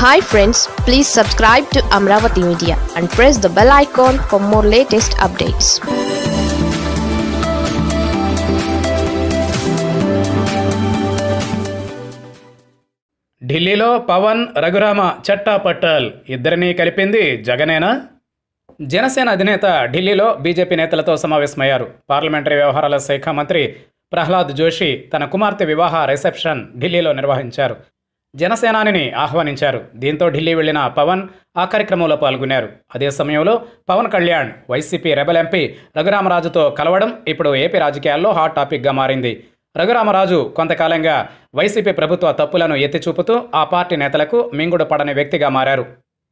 Hi friends, please subscribe to Amaravathi Media and press the bell icon for more latest updates. ఢిల్లీలో పవన్ రఘురామ చట్టాపట్టాల్ ఇద్దరినీ కలిపింది జగనేనా? జనసేన అధినేత ఢిల్లీలో BJP నేతలతో సమావేశమయ్యారు. పార్లమెంటరీ వ్యవహారాల శాఖ మంత్రి ప్రహ్లాద్ జోషి తన కుమార్తె వివాహ రిసెప్షన్ ఢిల్లీలో నిర్వహించారు. జనసేనానిని ఆహ్వానించారు. దీంతో ఢిల్లీ వెళ్లిన పవన్ ఆ కార్యక్రమంలో పాల్గొన్నారు. అదే సమయంలో పవన్ కళ్యాణ్ వైసీపీ రెబల్ ఎంపీ రఘురామరాజుతో కలవడం ఇప్పుడు ఏపీ రాజకీయాల్లో హాట్ టాపిక్గా మారింది. రఘురామరాజు కొంతకాలంగా వైసీపీ ప్రభుత్వ తప్పులను ఎత్తిచూపుతూ ఆ పార్టీ నేతలకు మింగుడు పడని వ్యక్తిగా మారారు.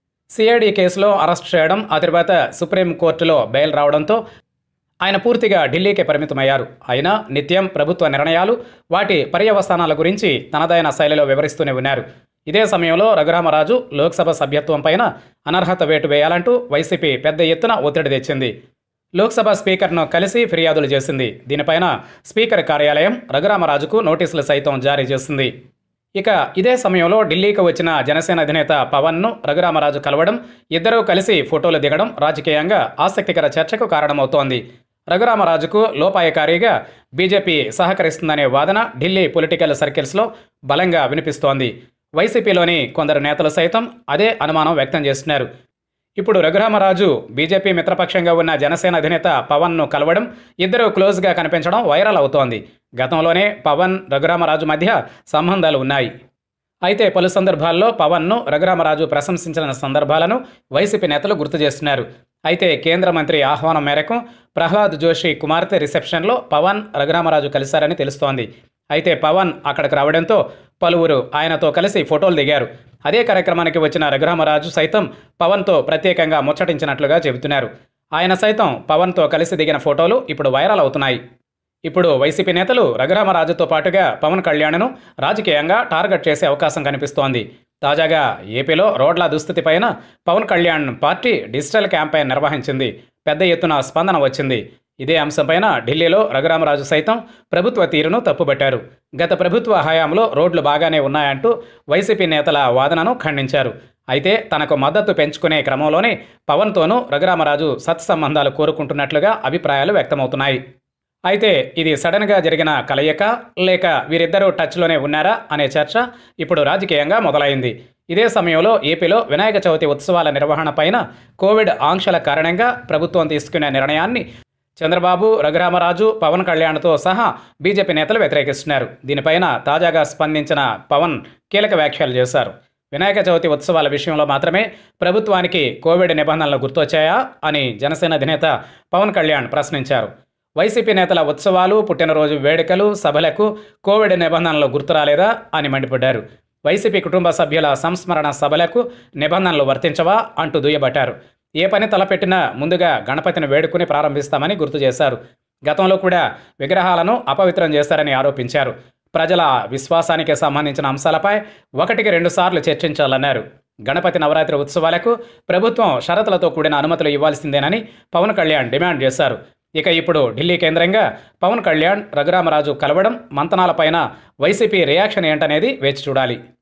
సిఐడి కేసులో అరెస్ట్ చేయడం, ఆ తర్వాత సుప్రీంకోర్టులో బెయిల్ రావడంతో ఆయన పూర్తిగా ఢిల్లీకే పరిమితమయ్యారు. అయినా నిత్యం ప్రభుత్వ నిర్ణయాలు, వాటి పర్యవసానాల గురించి తనదైన శైలిలో వివరిస్తూనే ఉన్నారు. ఇదే సమయంలో రఘురామరాజు లోక్సభ సభ్యత్వం పైన అనర్హత వేటు వేయాలంటూ వైసీపీ పెద్ద ఎత్తున ఒత్తిడి తెచ్చింది. లోక్సభ స్పీకర్ను కలిసి ఫిర్యాదులు చేసింది. దీనిపైన స్పీకర్ కార్యాలయం రఘురామరాజుకు నోటీసులు సైతం జారీ చేసింది. ఇక ఇదే సమయంలో ఢిల్లీకి వచ్చిన జనసేన అధినేత పవన్ను రఘురామరాజు కలవడం, ఇద్దరూ కలిసి ఫోటోలు దిగడం రాజకీయంగా ఆసక్తికర చర్చకు కారణమవుతోంది. రఘురామరాజుకు లోపాయకారిగా బీజేపీ సహకరిస్తుందనే వాదన ఢిల్లీ పొలిటికల్ సర్కిల్స్లో బలంగా వినిపిస్తోంది. వైసీపీలోని కొందరు నేతలు సైతం అదే అనుమానం వ్యక్తం చేస్తున్నారు. ఇప్పుడు రఘురామరాజు బీజేపీ మిత్రపక్షంగా ఉన్న జనసేన అధినేత పవన్ను కలవడం, ఇద్దరూ క్లోజ్గా కనిపించడం వైరల్ అవుతోంది. గతంలోనే పవన్ రఘురామరాజు మధ్య సంబంధాలు ఉన్నాయి. అయితే పలు సందర్భాల్లో పవన్ను రఘురామరాజు ప్రశంసించిన సందర్భాలను వైసీపీ నేతలు గుర్తు చేస్తున్నారు. అయితే కేంద్ర మంత్రి ఆహ్వానం మేరకు ప్రహ్లాద్ జోషి కుమార్తె రిసెప్షన్లో పవన్ రఘురామరాజు కలిశారని తెలుస్తోంది. అయితే పవన్ అక్కడికి రావడంతో పలువురు ఆయనతో కలిసి ఫోటోలు దిగారు. అదే కార్యక్రమానికి వచ్చిన రఘురామరాజు సైతం పవన్తో ప్రత్యేకంగా ముచ్చటించినట్లుగా చెబుతున్నారు. ఆయన సైతం పవన్తో కలిసి దిగిన ఫోటోలు ఇప్పుడు వైరల్ అవుతున్నాయి. ఇప్పుడు వైసీపీ నేతలు రఘురామరాజుతో పాటుగా పవన్ కళ్యాణ్ను రాజకీయంగా టార్గెట్ చేసే అవకాశం కనిపిస్తోంది. తాజాగా ఏపీలో రోడ్ల దుస్థితి పైన Pawan Kalyan party digital campaign నిర్వహించింది. పెద్ద ఎత్తున స్పందన వచ్చింది. ఇదే అంశంపైన ఢిల్లీలో రఘురామరాజు సైతం ప్రభుత్వ తీరును తప్పుబట్టారు. గత ప్రభుత్వ హయాంలో రోడ్లు బాగానే ఉన్నాయంటూ వైసీపీ నేతల వాదనను ఖండించారు. అయితే తనకు మద్దతు పెంచుకునే క్రమంలోనే పవన్తోనూ రఘురామరాజు సత్సంబంధాలు కోరుకుంటున్నట్లుగా అభిప్రాయాలు వ్యక్తమవుతున్నాయి. అయితే ఇది సడన్గా జరిగిన కలయిక, లేక వీరిద్దరూ టచ్లోనే ఉన్నారా అనే చర్చ ఇప్పుడు రాజకీయంగా మొదలైంది. ఇదే సమయంలో ఏపీలో వినాయక చవితి ఉత్సవాల నిర్వహణ పైన కోవిడ్ ఆంక్షల కారణంగా ప్రభుత్వం తీసుకునే నిర్ణయాన్ని చంద్రబాబు, రఘురామరాజు, పవన్ కళ్యాణ్తో సహా బీజేపీ నేతలు వ్యతిరేకిస్తున్నారు. దీనిపైన తాజాగా స్పందించిన పవన్ కీలక వ్యాఖ్యలు చేశారు. వినాయక చవితి ఉత్సవాల విషయంలో మాత్రమే ప్రభుత్వానికి కోవిడ్ నిబంధనలు గుర్తొచ్చాయా అని జనసేన అధినేత పవన్ కళ్యాణ్ ప్రశ్నించారు. వైసీపీ నేతల ఉత్సవాలు, పుట్టినరోజు వేడుకలు, సభలకు కోవిడ్ నిబంధనలు గుర్తురాలేదా అని మండిపడ్డారు. వైసీపీ కుటుంబ సభ్యుల సంస్మరణ సభలకు నిబంధనలు వర్తించవా అంటూ దుయ్యబట్టారు. ఏ పని తలపెట్టినా ముందుగా గణపతిని వేడుకుని ప్రారంభిస్తామని గుర్తు చేశారు. గతంలో కూడా విగ్రహాలను అపవిత్రం చేశారని ఆరోపించారు. ప్రజల విశ్వాసానికి సంబంధించిన అంశాలపై 1-2 సార్లు చర్చించాలన్నారు. గణపతి నవరాత్రి ఉత్సవాలకు ప్రభుత్వం షరతులతో కూడిన అనుమతులు ఇవ్వాల్సిందేనని పవన్ కళ్యాణ్ డిమాండ్ చేశారు. ఇక ఇప్పుడు ఢిల్లీ కేంద్రంగా పవన్ కళ్యాణ్ రఘురామరాజు కలవడం, మంతనాలపైన వైసీపీ రియాక్షన్ ఏంటనేది వేచి చూడాలి.